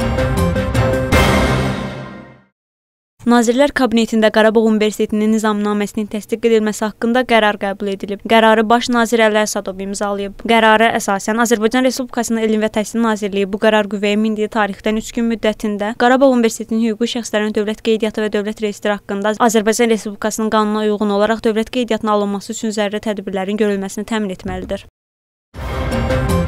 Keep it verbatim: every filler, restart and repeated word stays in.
Nazirlər Kabinetində Qarabağ Universitetinin nizamnaməsinin təsdiq edilməsi haqqında qərar qəbul edilib. Qərarı Baş nazir Əli Əsədov imzalayıb. Qərara əsasən Azərbaycan Respublikasının Elm və Təhsil Nazirliyi bu qərar qüvvəyə mindiyi tarixdən üç gün müddətində Qarabağ Universitetinin hüquqi şəxslərin dövlət qeydiyyatı və dövlət reyestri haqqında Azərbaycan Respublikasının qanununa uyğun olaraq dövlət qeydiyyatına alınması üçün zəruri tədbirlərin görülməsini təmin etməlidir.